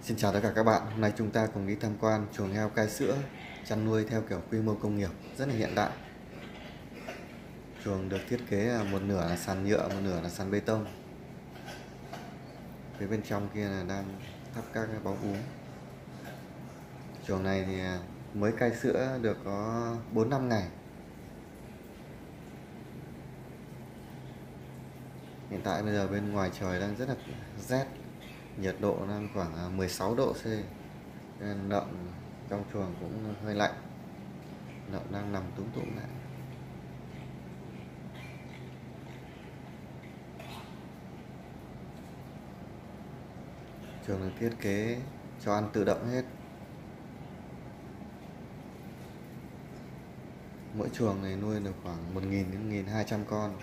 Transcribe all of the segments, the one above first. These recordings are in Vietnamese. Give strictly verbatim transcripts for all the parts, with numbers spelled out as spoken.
Xin chào tất cả các bạn. Hôm nay chúng ta cùng đi tham quan chuồng heo cai sữa chăn nuôi theo kiểu quy mô công nghiệp rất là hiện đại. Chuồng được thiết kế là một nửa là sàn nhựa, một nửa là sàn bê tông. Phía bên trong kia là đang thắp các cái bóng úm. Chuồng này thì mới cai sữa được có bốn năm ngày. Hiện tại bây giờ bên ngoài trời đang rất là rét, nhiệt độ đang khoảng mười sáu độ C. Nên lợn trong chuồng cũng hơi lạnh. Lợn đang nằm túm tụm lại. Chuồng được thiết kế cho ăn tự động hết. Mỗi chuồng này nuôi được khoảng một nghìn đến một nghìn hai trăm con.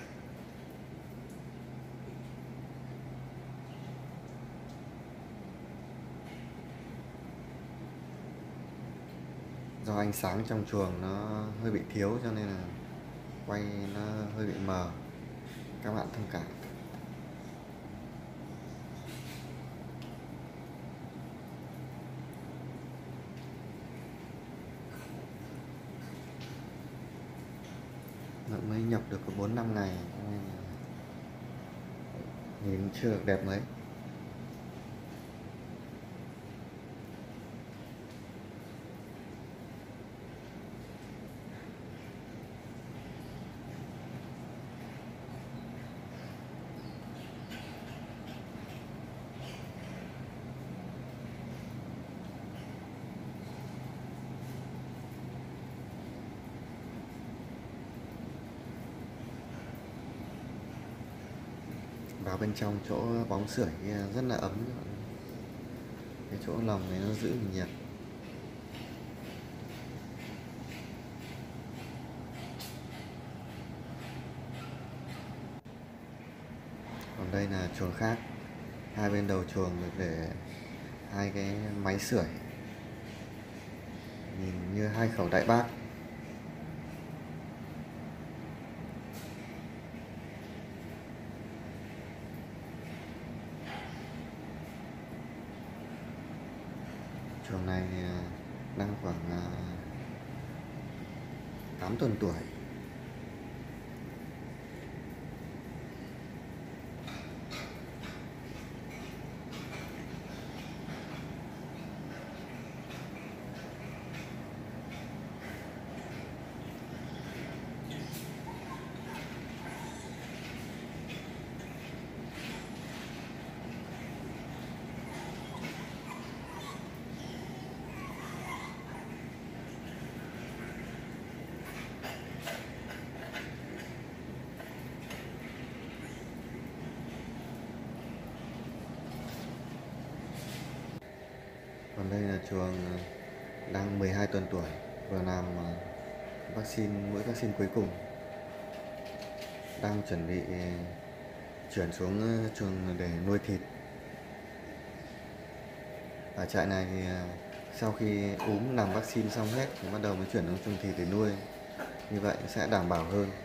Do ánh sáng trong chuồng nó hơi bị thiếu cho nên là quay nó hơi bị mờ, các bạn thông cảm. Lợn mới nhập được có bốn năm ngày nên nhìn chưa được đẹp mấy. Vào bên trong chỗ bóng sưởi rất là ấm, cái chỗ lồng này nó giữ nhiệt. Còn đây là chuồng khác, hai bên đầu chuồng được để hai cái máy sưởi, nhìn như hai khẩu đại bác. Chuồng này đang khoảng tám tuần tuổi. Còn đây là chuồng đang mười hai tuần tuổi, vừa làm vaccine, mũi vaccine cuối cùng. Đang chuẩn bị chuyển xuống chuồng để nuôi thịt. Ở trại này thì sau khi úm làm vaccine xong hết thì bắt đầu mới chuyển xuống chuồng thịt để nuôi. Như vậy sẽ đảm bảo hơn.